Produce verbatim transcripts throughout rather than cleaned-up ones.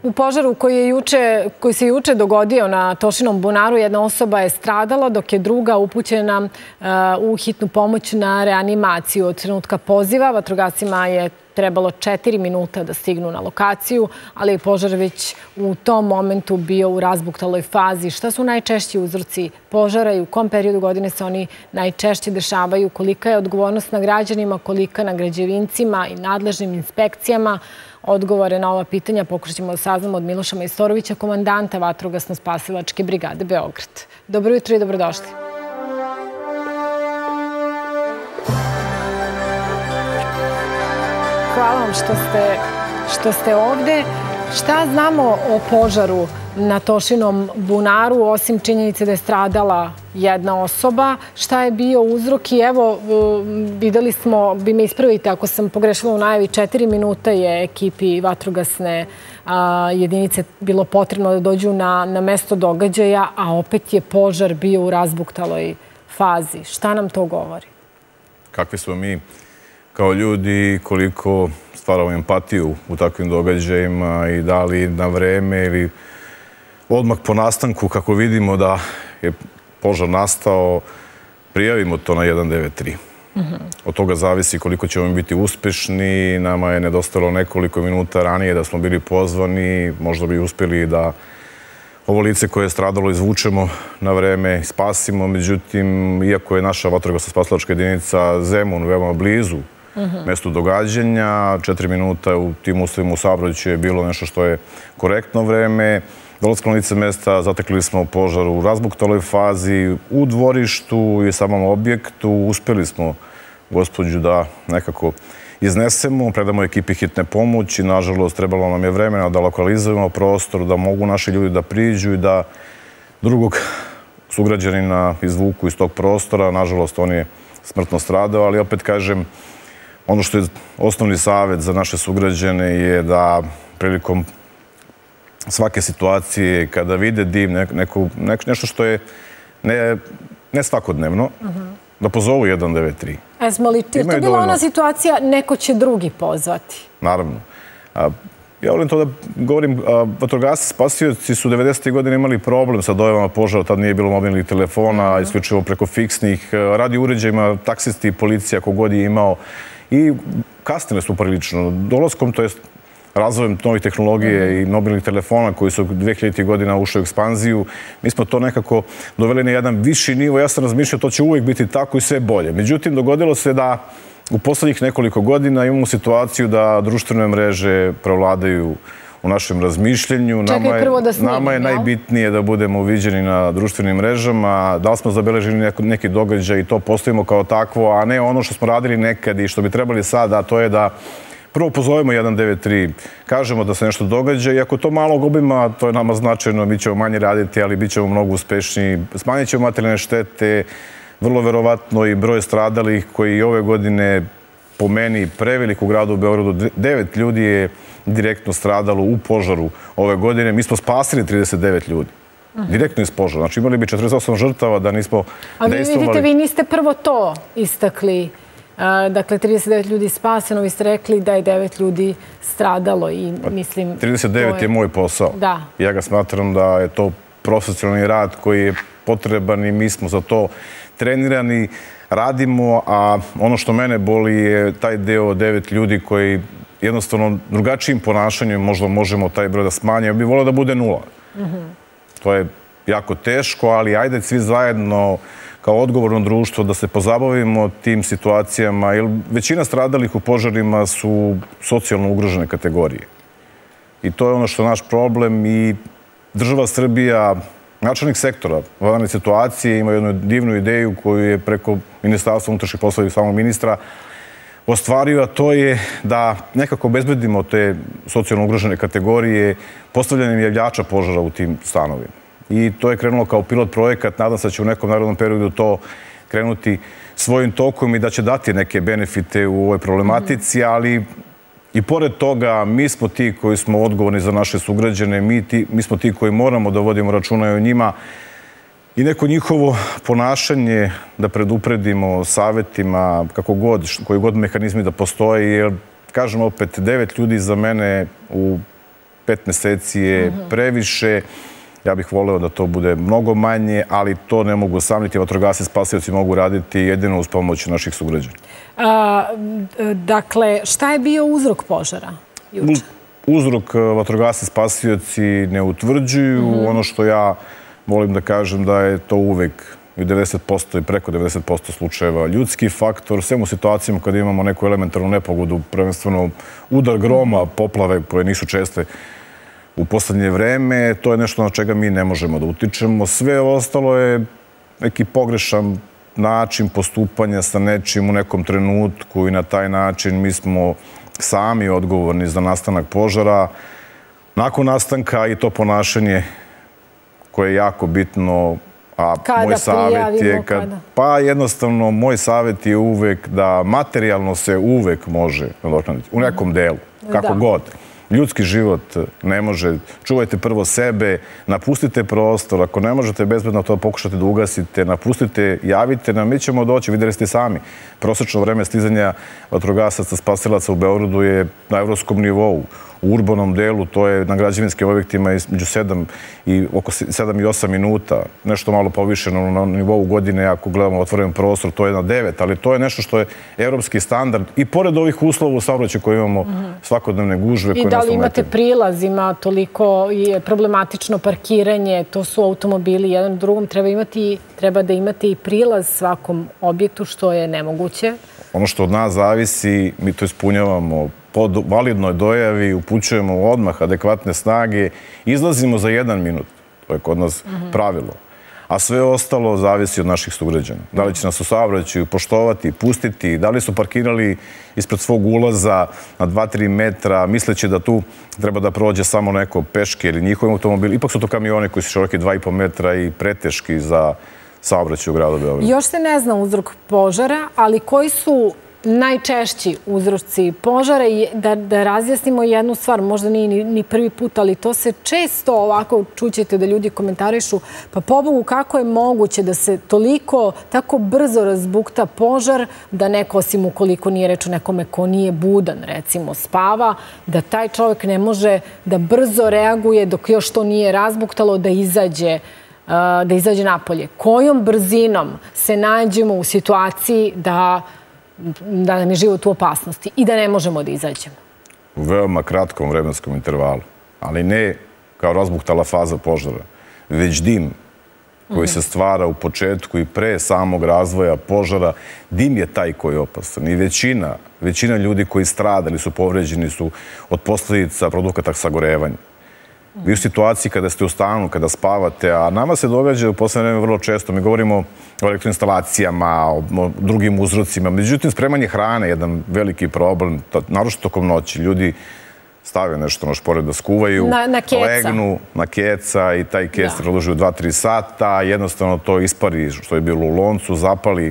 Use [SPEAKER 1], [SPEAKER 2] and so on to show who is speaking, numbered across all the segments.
[SPEAKER 1] U požaru koji, je juče, koji se juče dogodio na Tošinom bunaru, jedna osoba je stradala, dok je druga upućena uh, u hitnu pomoć na reanimaciju. Od trenutka poziva vatrogascima je trebalo četiri minuta da stignu na lokaciju, ali je požar već u tom momentu bio u razbuktaloj fazi. Šta su najčešći uzroci požara i u kom periodu godine se oni najčešće dešavaju? Kolika je odgovornost na građanima, kolika na građevincima i nadležnim inspekcijama? Odgovore na ova pitanja pokušat ćemo da saznamo od Miloša Majstorovića, komandanta Vatrogasno-spasilačke brigade Beograd. Dobro jutro i dobrodošli. Hvala vam što ste, što ste ovde. Šta znamo o požaru na Tošinom bunaru, osim činjenice da je stradala jedna osoba? Šta je bio uzrok? I evo, videli smo, vi me ispravite ako sam pogrešila u najavi, četiri minuta je ekipi vatrogasne a, jedinice bilo potrebno da dođu na, na mesto događaja, a opet je požar bio u razbuktaloj fazi. Šta nam to govori?
[SPEAKER 2] Kakvi smo mi kao ljudi, koliko stvaramo empatiju u takvim događajima i da li na vreme ili odmah po nastanku, kako vidimo da je požar nastao, prijavimo to na jedan devet tri. Od toga zavisi koliko ćemo biti uspešni. Nama je nedostalo nekoliko minuta ranije da smo bili pozvani. Možda bi uspjeli da ovo lice koje je stradalo izvučemo na vreme, spasimo. Međutim, iako je naša vatrogasno-spasilačka jedinica Zemun veoma blizu mestu događanja, četiri minuta u tim uslovima u saobraćaju je bilo nešto što je korektno vreme. Dolaskom na lice mesta zatekli smo požar u razbuktaloj fazi, u dvorištu i samom objektu. Uspjeli smo gospođu da nekako iznesemo, predamo ekipi hitne pomoći. Nažalost, trebalo nam je vremena da lokalizujemo prostor, da mogu naši ljudi da priđu i da drugog sugrađanina izvuku iz tog prostora. Nažalost, on je smrtno stradao, ali opet kažem, ono što je osnovni savjet za naše sugrađane je da prilikom svake situacije, kada vide dim, neko, nešto što je ne, ne svakodnevno, da pozovu jedan devet tri.
[SPEAKER 1] Esmo li to je bila ona situacija, neko će drugi pozvati?
[SPEAKER 2] Naravno. A, ja volim to da govorim, vatrogasci, spasioci su devedesetih godina imali problem sa dojavama požara, tad nije bilo mobilnih telefona, isključivo preko fiksnih, radio uređajima, taksisti, policija, kogod je imao. I kasnile su prilično. Dolaskom, to je razvojem novih tehnologije i mobilnih telefona koji su dve hiljaditih godina ušli u ekspanziju, mi smo to nekako doveli na jedan viši nivo. Ja sam razmišljao, to će uvijek biti tako i sve bolje. Međutim, dogodilo se da u poslednjih nekoliko godina imamo situaciju da društvene mreže prevladaju u našem razmišljenju.
[SPEAKER 1] Čekaj prvo da snimim,
[SPEAKER 2] nama je najbitnije da budemo viđeni na društvenim mrežama, da li smo zabeležili neki događaj i to postavimo kao takvo, a ne ono što smo radili nekad i što bi trebali sada, a to je da prvo pozovemo jedan devet tri, kažemo da se nešto događa i ako to malog obima, to je nama značajno, mi ćemo manje raditi, ali bit ćemo mnogo uspešniji, smanjit ćemo materijalne štete, vrlo verovatno i broj stradalih koji ove godine po meni prevelik u gradu u Beogradu, devet ljudi je direktno stradalo u požaru ove godine. Mi smo spasili trideset devet ljudi. Direktno iz požara. Znači imali bi četrdeset osam žrtava da nismo dejstvovali.
[SPEAKER 1] A vi vidite, vi niste prvo to istakli. Dakle, trideset devet ljudi spaseno, vi ste rekli da je devet ljudi stradalo i mislim...
[SPEAKER 2] trideset devet je moj posao.
[SPEAKER 1] Da.
[SPEAKER 2] Ja ga smatram da je to profesionalni rad koji je potreban i mi smo za to trenirani, radimo, a ono što mene boli je taj deo devet ljudi koji jednostavno drugačijim ponašanjem možda možemo taj broj da smanjimo. Ja bih volio da bude nula. To je jako teško, ali ajde svi zajedno kao odgovorno društvo da se pozabavimo tim situacijama, jer većina stradalih u požarima su socijalno ugrožene kategorije. I to je ono što je naš problem i država Srbija, načelnik sektora vanredne situacije, ima jednu divnu ideju koju je preko Ministarstva unutrašnjih poslova i samog ministra ostvario, a to je da nekako obezbedimo te socijalno ugrožene kategorije postavljanjem javljača požara u tim stanovima. I to je krenulo kao pilot projekat. Nadam se da će u nekom narodnom periodu to krenuti svojim tokom i da će dati neke benefite u ovoj problematici, ali i pored toga mi smo ti koji smo odgovorni za naše sugrađane, mi, ti, mi smo ti koji moramo da vodimo računa o njima i neko njihovo ponašanje da predupredimo savjetima, kako god, koji god mehanizmi da postoje, jer, kažem opet, devet ljudi za mene u pet meseci je previše. Ja bih voleo da to bude mnogo manje, ali to ne mogu sam, niti vatrogasci spasioci mogu raditi jedino uz pomoć naših sugrađana.
[SPEAKER 1] Dakle, šta je bio uzrok požara juče?
[SPEAKER 2] Uzrok vatrogasci spasioci ne utvrđuju. Ono što ja volim da kažem da je to uvek i devedeset posto i preko devedeset posto slučajeva ljudski faktor. Sve u situacijama kada imamo neku elementarnu nepogodu, prvenstveno udar groma, poplave koje nisu česte u poslednje vreme, to je nešto na čega mi ne možemo da utičemo. Sve ostalo je neki pogrešan način postupanja sa nečim u nekom trenutku i na taj način mi smo sami odgovorni za nastanak požara. Nakon nastanka i to ponašanje koje je jako bitno, a moj savjet je kad... Pa jednostavno, moj savjet je uvek da materijalno se uvek može nadoknaditi. U nekom delu, kako god. Ljudski život ne može. Čuvajte prvo sebe, napustite prostor. Ako ne možete bezbedno to pokušati da ugasite, napustite, javite nam, mi ćemo doći, videli ste sami. Prosečno vreme stizanja vatrogasaca, spasilaca u Beogradu je na evropskom nivou. U urbanom delu, to je na građevinskim objektima između sedam i oko sedam i osam minuta. Nešto malo povišeno na nivou godine, ako gledamo otvoren prostor, to je na devet, ali to je nešto što je evropski standard. I pored ovih uslova u saobraćaju koje imamo svakodnevne gužve.
[SPEAKER 1] I da li imate prilaz, ima toliko je problematično parkiranje, to su automobili, jedan u drugom, treba da imate i prilaz svakom objektu, što je nemoguće.
[SPEAKER 2] Ono što od nas zavisi, mi to ispunjavamo po validnoj dojavi, upućujemo odmah adekvatne snage, izlazimo za jedan minut, to je kod nas pravilo. A sve ostalo zavisi od naših sugrađana. Da li će nas u saobraćaju poštovati, pustiti, da li su parkirali ispred svog ulaza na dva do tri metra, misleći da tu treba da prođe samo neko peške ili njihov automobil. Ipak su to kamioni koji su široki dva i po metra i preteški za saobraćaj u gradu Beogradu.
[SPEAKER 1] Još se ne zna uzrok požara, ali koji su najčešći uzroci požara i da razjasnimo jednu stvar, možda nije ni prvi put, ali to se često ovako čućete da ljudi komentarišu, pa pobogu kako je moguće da se toliko, tako brzo razbukta požar, da neko, osim ukoliko nije reč o nekome ko nije budan, recimo spava, da taj čovjek ne može da brzo reaguje dok još to nije razbuktalo, da izađe da izađe napolje. Kojom brzinom se nađemo u situaciji da da nam je život u opasnosti i da ne možemo da izađemo?
[SPEAKER 2] U veoma kratkom vremenskom intervalu, ali ne kao razbuktala faza požara, već dim koji se stvara u početku i pre samog razvoja požara. Dim je taj koji je opasan i većina, većina ljudi koji stradali su povređeni su od posljedica produkata sagorevanja. Vi u situaciji kada ste u stanu, kada spavate, a nama se događa u poslednje vreme vrlo često, mi govorimo o elektroinstalacijama, o drugim uzrocima, međutim spremanje hrane je jedan veliki problem, naročito tokom noći. Ljudi stave nešto na šporet da skuvaju, legnu na keca i taj kec produži u dva do tri sata, jednostavno to ispari što je bilo u loncu, zapali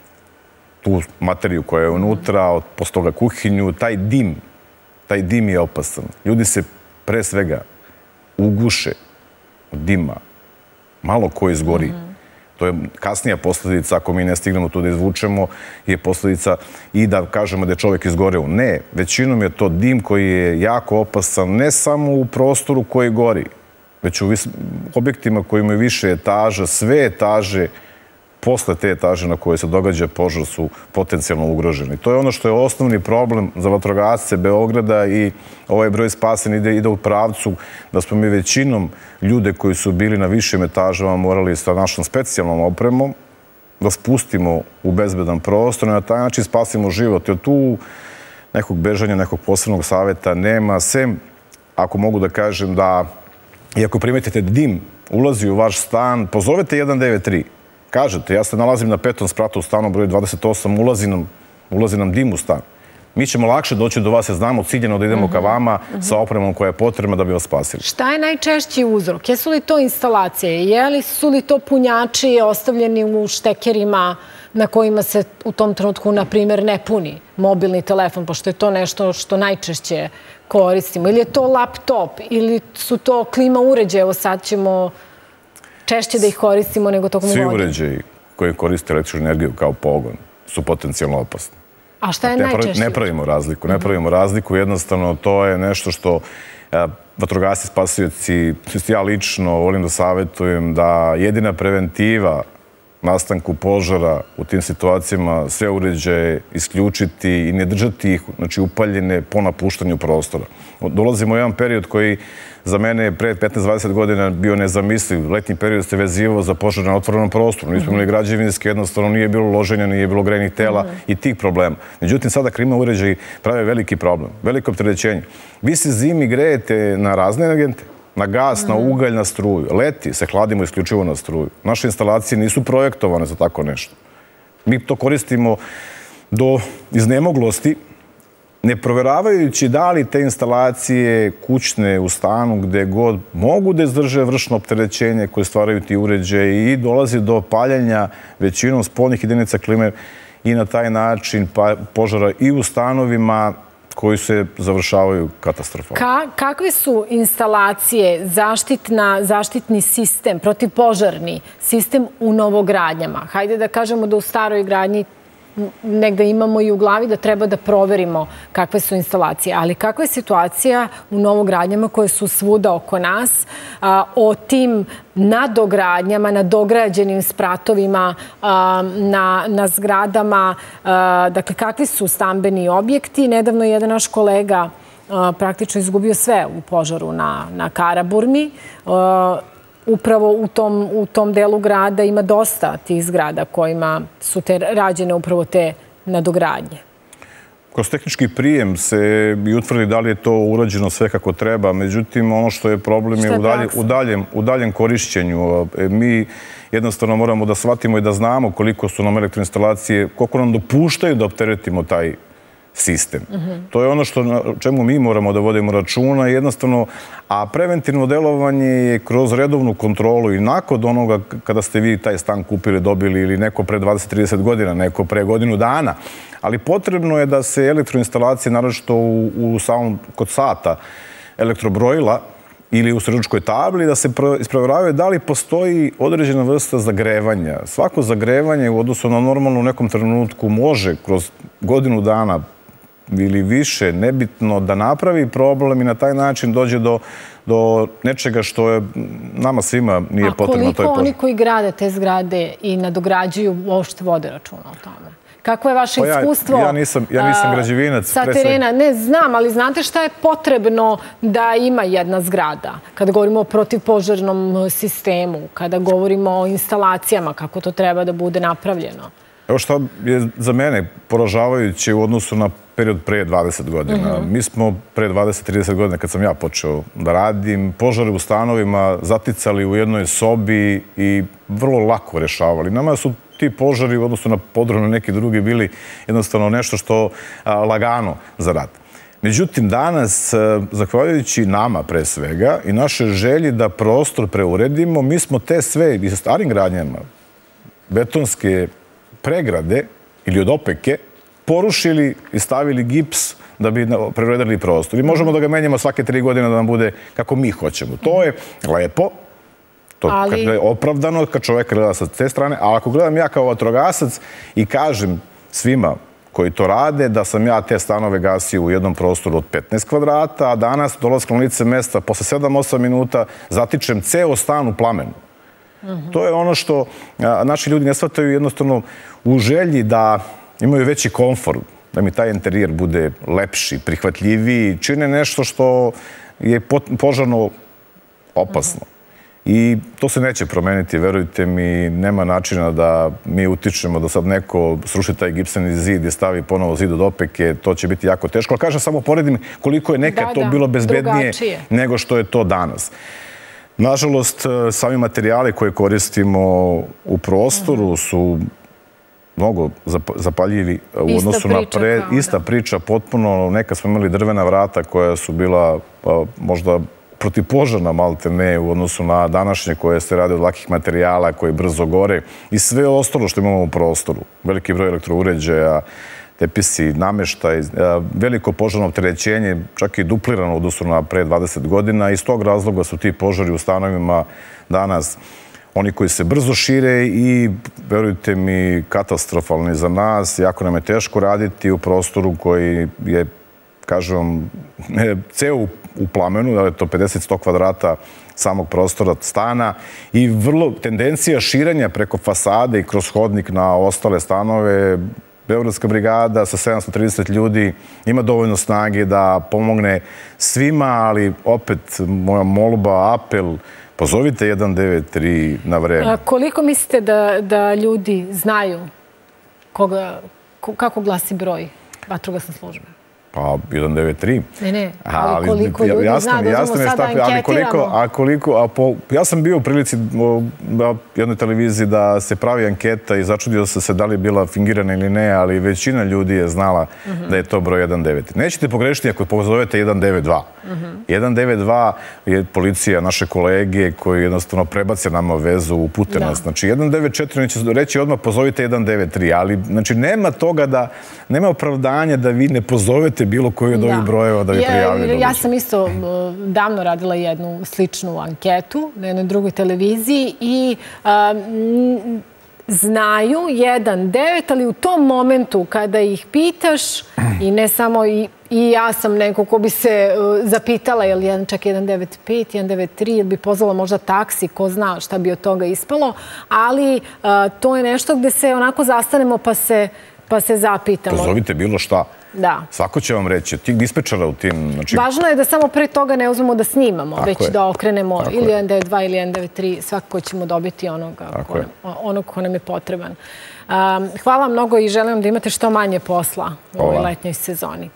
[SPEAKER 2] tu materiju koja je unutra, posle toga kuhinju, taj dim, taj dim je opasan. Ljudi se pre svega uguše od dima, malo ko izgori. To je kasnija posljedica, ako mi ne stignemo tu da izvučemo, je posljedica i da kažemo da je čovjek izgoreo. Ne, većinom je to dim koji je jako opasan, ne samo u prostoru koji gori, već u objektima koji imaju više etaža, sve etaže posle te etaže na koje se događa požar su potencijalno ugroženi. To je ono što je osnovni problem za vatrogasce Beograda i ovaj broj spasen ide u pravcu da smo mi većinom ljude koji su bili na višim etažama morali sa našom specijalnom opremom da spustimo u bezbedan prostor i na taj način spasimo život. Jer tu nekog bežanja, nekog posebnog savjeta nema, sem ako mogu da kažem da i ako primetite dim ulazi u vaš stan, pozovete jedan devet tri. Kažete, ja se nalazim na petom spratu u stanu broj dvadeset osam, ulazi nam dim u stan. Mi ćemo lakše doći do vas jer znamo ciljeno da idemo ka vama sa opremom koja je potrebna da bi vas spasili.
[SPEAKER 1] Šta je najčešći uzrok? Jesu li to instalacije? Su li to punjači ostavljeni u štekerima na kojima se u tom trenutku, na primjer, ne puni mobilni telefon, pošto je to nešto što najčešće koristimo? Ili je to laptop? Ili su to klima uređaje? Evo sad ćemo češće da ih koristimo nego tokom godine.
[SPEAKER 2] Svi uređaji koji koriste električnu energiju kao pogon su potencijalno opasni.
[SPEAKER 1] A šta je najčešće?
[SPEAKER 2] Ne pravimo razliku. Ne pravimo razliku. Jednostavno, to je nešto što vatrogasci, spasioci, ja lično volim da savjetujem da jedina preventiva nastanku požara u tim situacijama sve uređaje isključiti i ne držati ih, znači, upaljene po napuštanju prostora. Dolazimo u jedan period koji za mene je pre petnaest do dvadeset godina bio nezamisliv. Letnji period se vezivao za požar na otvorenom prostoru. Nismo imali građevinske, jednostavno nije bilo loženja, nije bilo grejnih tela i tih problema. Međutim, sada klima uređaji prave veliki problem, veliko opterećenje. Vi se zimi grejete na razne energente, na gas, na ugalj, na struju. Leti se hladimo isključivo na struju. Naše instalacije nisu projektovane za tako nešto. Mi to koristimo do iznemoglosti, ne proveravajući da li te instalacije kućne u stanu gde god mogu da izdrže vršno opterećenje koje stvaraju ti uređaje i dolazi do paljanja većinom spoljnih jedinica klime i na taj način požara i u stanovima koji se završavaju katastrofalno.
[SPEAKER 1] Kakve su instalacije, zaštitni sistem, protivpožarni sistem u novogradnjama? Hajde da kažemo da u staroj gradnji negde imamo i u glavi da treba da proverimo kakve su instalacije. Ali kakva je situacija u novogradnjama koje su svuda oko nas, o tim nadogradnjama, na dograđenim spratovima, na zgradama, dakle kakvi su stambeni objekti? Nedavno je jedan naš kolega praktično izgubio sve u požaru na Karaburmi. Upravo u tom delu grada ima dosta tih zgrada kojima su rađene upravo te nadogradnje.
[SPEAKER 2] Kroz tehnički prijem se i utvrdi da li je to urađeno sve kako treba, međutim ono što je problem je u daljem korišćenju. Mi jednostavno moramo da shvatimo i da znamo koliko su nam elektroinstalacije, koliko nam dopuštaju da opteretimo taj sistem. To je ono o čemu mi moramo da vodimo računa jednostavno, a preventivno delovanje je kroz redovnu kontrolu i nakon onoga kada ste vi taj stan kupili, dobili ili neko pre dvadeset do trideset godina, neko pre godinu dana, ali potrebno je da se elektroinstalacije, naročito u samom kod sata elektrobrojila ili u sredičkoj tabli, da se isproveravaju da li postoji određena vrsta zagrevanja. Svako zagrevanje u odnosu na normalno u nekom trenutku može kroz godinu dana ili više, nebitno, da napravi problem i na taj način dođe do nečega što je nama svima nije potrebno.
[SPEAKER 1] A koliko oni koji grade te zgrade i nadograđuju uopšte vode računa o tome? Kako je vaše iskustvo?
[SPEAKER 2] Ja nisam građevinac.
[SPEAKER 1] Sa terena, ne znam, ali znate šta je potrebno da ima jedna zgrada? Kada govorimo o protivpožarnom sistemu, kada govorimo o instalacijama, kako to treba da bude napravljeno?
[SPEAKER 2] Evo što je za mene poražavajuće u odnosu na period pre dvadeset godina. Mi smo pre dvadeset do trideset godina, kad sam ja počeo da radim, požare u stanovima zaticali u jednoj sobi i vrlo lako rešavali. Nama su ti požari u odnosu na podrum neki drugi bili jednostavno nešto što lagano za rad. Međutim, danas, zahvaljujući nama pre svega i naše želji da prostor preuredimo, mi smo te sve i sa starim gradnjama, betonske pregrade ili od opeke, porušili i stavili gips da bi preuredili prostor. I možemo da ga menjamo svake tri godine da nam bude kako mi hoćemo. To je lepo, to je opravdano kad čovjek gleda sa te strane, ali ako gledam ja kao vatrogasac i kažem svima koji to rade da sam ja te stanove gasio u jednom prostoru od petnaest kvadrata, a danas dolaskom na lice mesta posle sedam do osam minuta zatičem ceo stan u plamenu. To je ono što naši ljudi ne shvataju jednostavno u želji da imaju veći komfort, da mi taj interijer bude lepši, prihvatljiviji, čine nešto što je požarno opasno. I to se neće promeniti, verujte mi, nema načina da mi utičemo da sad neko sruši taj gipseni zid i stavi ponovo zid od opeke, to će biti jako teško. Ali kažem, samo poredim koliko je nekad to bilo bezbednije nego što je to danas. Nažalost, sami materijali koje koristimo u prostoru su mnogo zapaljivi u odnosu na pre... Ista priča, potpuno. Nekad smo imali drvena vrata koja su bila možda protivpožarna malte ne u odnosu na današnje koje se rade od lakih materijala, koje brzo gore i sve ostalo što imamo u prostoru. Veliki broj elektrouređaja, tepisi, nameštaj, veliko požarno opterećenje, čak i duplirano u odnosu na pre dvadeset godina. Iz tog razloga su ti požari u stanovima danas oni koji se brzo šire i, verujte mi, katastrofalni za nas. Jako nam je teško raditi u prostoru koji je, kažem, ceo u plamenu, da je to pedeset do sto kvadrata samog prostora stana i vrlo tendencija širenja preko fasade i kroz hodnik na ostale stanove. Beogradska brigada sa sedamsto trideset ljudi ima dovoljno snage da pomogne svima, ali opet moja molba, apel, pozovite jedan devet tri na vreme.
[SPEAKER 1] A koliko mislite da, da ljudi znaju koga, kako glasi broj vatrogasne službe?
[SPEAKER 2] Pa, jedan devet tri.
[SPEAKER 1] Ne, ne, ali koliko ljudi zna, da uzmemo sada anketiramo.
[SPEAKER 2] A koliko, a po, ja sam bio u prilici na jednoj televiziji da se pravi anketa i začudio sam se da li je bila fingirana ili ne, ali većina ljudi je znala da je to broj jedan devet tri. Nećete pogrešiti ako pozovete jedan devet dva. jedan devet dva je policija, naše kolege koji jednostavno prebace nama vezu, upute nas. Znači, jedan devet četiri neće reći odmah pozovite jedan devet tri, ali znači nema toga da, nema opravdanja da vi ne pozovete bilo koji od ovih brojeva da bi prijavili.
[SPEAKER 1] Ja sam isto davno radila jednu sličnu anketu na jednoj drugoj televiziji i znaju jedan devet, ali u tom momentu kada ih pitaš i ne samo i I ja sam neko ko bi se zapitala je li čak jedan devet pet, jedan devet tri, ili bi pozvala možda taksi, ko zna šta bi od toga ispalo, ali to je nešto gde se onako zastanemo pa se pa se zapitamo.
[SPEAKER 2] Pozovite bilo šta.
[SPEAKER 1] Da.
[SPEAKER 2] Svako će vam reći, tih dispečara u tim...
[SPEAKER 1] Važno je da samo pre toga ne uzmemo da snimamo, već da okrenemo ili jedan devet dva ili jedan devet tri, svakako ćemo dobiti onog ko nam je potreban. Hvala mnogo i želim da imate što manje posla u ovoj letnjoj sezoni.